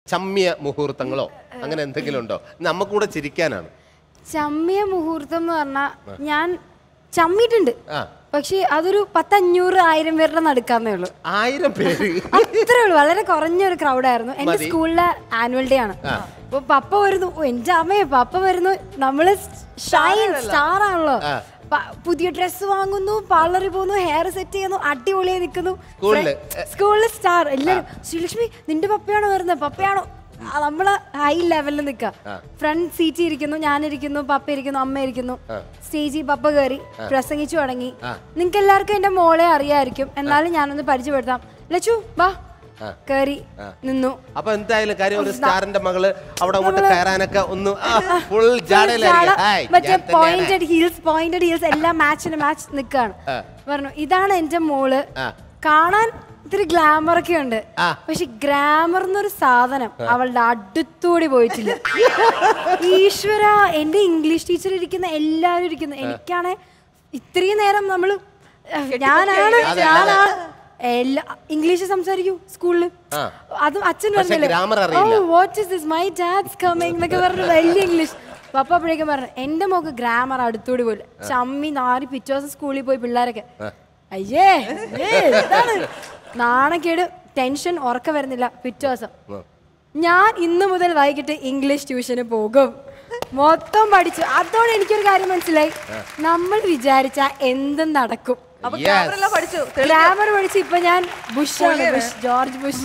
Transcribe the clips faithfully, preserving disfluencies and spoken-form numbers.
ചമ്മിയ മുഹൂർത്തങ്ങളോ അങ്ങനെ എന്തെങ്കിലും ഉണ്ടോ? നമുക്ക് കൂടെ ചിരിക്കാനാണ്. ചമ്മിയ മുഹൂർത്തം എന്ന് പറഞ്ഞാൽ ഞാൻ ചമ്മിട്ടുണ്ട്, പക്ഷെ അതൊരു പത്തഞ്ഞൂറ് ആയിരം പേരുടെ നടക്കാന്നേ ഉള്ളൂ. ആയിരം പേര് അത്രേ ഉള്ളൂ. വളരെ കുറഞ്ഞൊരു ക്രൗഡായിരുന്നു. എന്റെ സ്കൂളിലെ ആനുവൽ ഡേ ആണ്. അപ്പൊ പപ്പ വരുന്നു, എന്റെ അമ്മയെ പപ്പ വരുന്നു, നമ്മള് ഷൈൻ സ്റ്റാർ ആണല്ലോ. പുതിയ ഡ്രസ്സ് വാങ്ങുന്നു, പാർലറിൽ പോകുന്നു, ഹെയർ സെറ്റ് ചെയ്യുന്നു, അടിപൊളിയായി നിൽക്കുന്നു. സ്കൂളിലെ സ്റ്റാർ എല്ലാരും ശ്രീലക്ഷ്മി നിന്റെ പപ്പയാണോ വരുന്നത്, പപ്പയാണോ? നമ്മള് ഹൈ ലെവലിൽ നിൽക്കുക. ഫ്രണ്ട് സീറ്റിൽ ഇരിക്കുന്നു, ഞാനിരിക്കുന്നു, പപ്പ ഇരിക്കുന്നു, അമ്മ ഇരിക്കുന്നു. സ്റ്റേജിൽ പപ്പ കയറി പ്രസംഗിച്ചു തുടങ്ങി. നിങ്ങൾക്ക് എല്ലാവർക്കും എന്റെ മോളെ അറിയായിരിക്കും, എന്നാലും ഞാനൊന്ന് പരിചയപ്പെടുത്താം. ലച്ചു വാ. കേറി നിന്നു. അപ്പൊ എന്തായാലും കാര്യം ഒരു സ്റ്റാറിന്റെ മകള് അവിടെ അങ്ങോട്ട് കയറാനൊക്കെ ഒന്ന് ഫുൾ മറ്റേ പോയിന്റഡ് ഹീൽസ് പോയിന്റഡ് ഹീൽസ് എല്ലാം മാച്ചിന് മാച്ച് നിൽക്കാണ്. പറഞ്ഞു ഇതാണ് എന്റെ മോള്. കാണാൻ ഇത്തിരി ഗ്ലാമർ ഒക്കെ ഉണ്ട്, പക്ഷെ ഗ്രാമർ എന്നൊരു സാധനം അവളുടെ അടുത്തൂടി പോയിട്ടില്ല. ഈശ്വര, എന്റെ ഇംഗ്ലീഷ് ടീച്ചർ ഇരിക്കുന്ന എല്ലാവരും ഇരിക്കുന്നു. എനിക്കാണെ ഇത്രയും നേരം നമ്മള് ഞാനാണ് ഞാനാണ് എല്ലാ ഇംഗ്ലീഷ് സംസാരിക്കൂ സ്കൂളില്. അതും അച്ഛൻ പറഞ്ഞില്ലേ what is this my dad's coming എന്നൊക്കെ പറഞ്ഞു വലിയ ഇംഗ്ലീഷ്. പപ്പ അപ്പോഴേക്കും പറഞ്ഞു എന്റെ മോക്ക് ഗ്രാമർ അടുത്തൂടി പോയില്ല. ചമ്മി നാല് പിറ്റേ ദിവസം സ്കൂളിൽ പോയി പിള്ളേരൊക്കെ അയ്യേ എന്താണ് നാണക്കേട്, ടെൻഷൻ, ഉറക്കം വരുന്നില്ല. പിറ്റേ ദിവസം ഞാൻ ഇന്ന് മുതൽ വൈകിട്ട് ഇംഗ്ലീഷ് ട്യൂഷന് പോകും. മൊത്തം പഠിച്ചു. അതോടെ എനിക്കൊരു കാര്യം മനസ്സിലായി, നമ്മൾ വിചാരിച്ച എന്തും നടക്കും. ഗ്രാമർ പഠിച്ചു. ഇപ്പൊ ഞാൻ ബുഷ് ആണ്, ബുഷ് ജോർജ് ബുഷ്.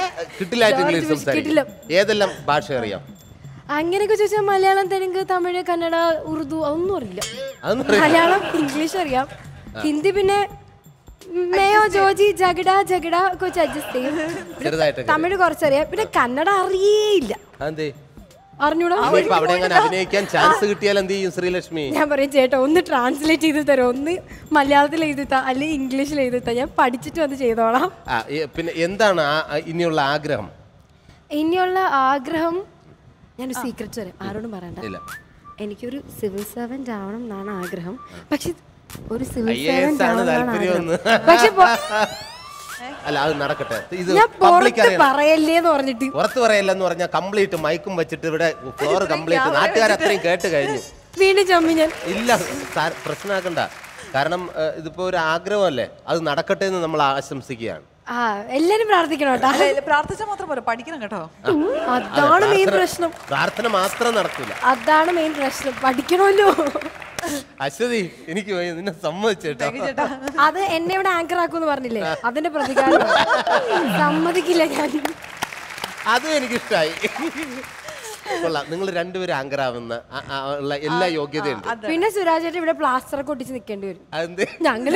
കിട്ടില്ല. ഏതെല്ലാം ഭാഷ അറിയാം? അങ്ങനെയൊക്കെ ചോദിച്ചാൽ മലയാളം, തെലുങ്ക്, തമിഴ്, കന്നഡ, ഉറുദു അതൊന്നും അറിയില്ല. മലയാളം ഇംഗ്ലീഷ് അറിയാം. ഹിന്ദി പിന്നെ മേയോ ജോജി ജഗഡ ജഗഡ കുറച്ച് അഡ്ജസ്റ്റ് ചെയ്യും. തമിഴ് കുറച്ചറിയാം. പിന്നെ കന്നഡ അറിയേയില്ല. അറിഞ്ഞൂടാ. അഭിനയിക്കാൻ ചാൻസ് കിട്ടിയാൽ എന്ത് ചെയ്യും ശ്രീലക്ഷ്മി? ഞാൻ പറയും ചേട്ടാ ഒന്ന് ട്രാൻസ്ലേറ്റ് ചെയ്ത് തരാം, ഒന്ന് മലയാളത്തിൽ എഴുതിത്താ അല്ലെങ്കിൽ ഇംഗ്ലീഷിൽ എഴുതിത്താ, ഞാൻ പഠിച്ചിട്ട് വന്ന് ചെയ്തോളാം. പിന്നെ എന്താണ് ഇനിയുള്ള ആഗ്രഹം? ഇനിയുള്ള ആഗ്രഹം ഞാനൊരു സീക്രറ്റ് പറയാം, ആരോടും പറയണ്ട. എനിക്കൊരു സിവിൽ സർവന്റ് ആവണം എന്നാണ് ആഗ്രഹം. പക്ഷെ ഒരു സിവിൽ സർവന്റ് ആവണം പക്ഷെ അല്ല അത് നടക്കട്ടെ. ഇത് പറയല്ലേന്ന് പറഞ്ഞിട്ട് പുറത്ത് പറയല്ലെന്ന് പറഞ്ഞാൽ കംപ്ലീറ്റ് മൈക്കും വെച്ചിട്ട് ഇവിടെ ഫ്ലോർ കംപ്ലീറ്റ് നാട്ടുകാർ അത്രയും കേട്ട് കഴിഞ്ഞു. വീണ്ടും ചമ്മി ഞാൻ ഇല്ല പ്രശ്നമാക്കണ്ട. കാരണം ഇതിപ്പോ ഒരു ആഗ്രഹമല്ലേ, അത് നടക്കട്ടെ എന്ന് നമ്മൾ ആശംസിക്കുകയാണ്. ആ എല്ലാരും പ്രാർത്ഥിക്കണം കേട്ടോ. പ്രാർത്ഥിച്ചാൽ മാത്രം പോരാ, പഠിക്കണം കേട്ടോ. അതാണ് മെയിൻ പ്രശ്നം. പ്രാർത്ഥന മാത്രം നടക്കില്ല, അതാണ് മെയിൻ പ്രശ്നം. പഠിക്കണമല്ലോ. അശ്വതി എനിക്ക് നിന്നെ സമ്മതിച്ചേട്ടാ. അത് എന്നെ ഇവിടെ ആങ്കർ ആക്കൂന്ന് പറഞ്ഞില്ലേ, അതിന്റെ പ്രതികാരം സമ്മതിക്കില്ല ഞാൻ. അതും എനിക്കിഷ്ടായി. കൊള്ളാം, നിങ്ങൾ രണ്ടുപേരും ആങ്കർ ആവുന്ന എല്ലാ യോഗ്യതയുണ്ട്. പിന്നെ സുരാജേട്ടൻ ഇവിടെ പ്ലാസ്റ്റർ ഒക്കെ ഒട്ടിച്ച് നിൽക്കേണ്ടി വരും. ഞങ്ങൾ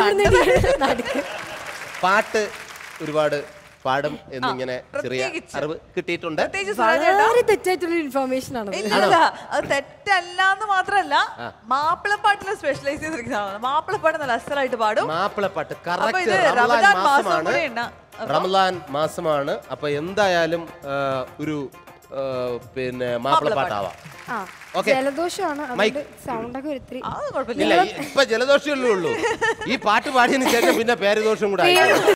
പാട്ട് ഒരുപാട് പാടും എന്നിങ്ങനെ ചെറിയ അറിവ് കിട്ടിയിട്ടുണ്ട്. തെറ്റായിട്ടുള്ള ഇൻഫർമേഷൻ ആണ്. അത് തെറ്റല്ലാന്ന് മാത്രല്ല, മാപ്പിളപ്പാട്ടിൽ സ്പെഷ്യലൈസ് ചെയ്തിരിക്കുന്നതാണ്. മാപ്പിളപ്പാട്ട് നല്ല അസലായിട്ട് പാടും. മാപ്പിളപ്പാട്ട് കറക്റ്റ് റമദാൻ മാസമാണ്. റമദാൻ മാസമാണ്. അപ്പൊ എന്തായാലും ഒരു പിന്നെ മാപ്പിളപ്പാട്ടാവാം. ജലദോഷമാണ്, സൗണ്ട് ഒക്കെ ഇപ്പൊ ജലദോഷമല്ലേ ഉള്ളൂ. ഈ പാട്ട് പാടിയതിനു ശേഷം പിന്നെ പേരദോഷം കൂടെ ആയി.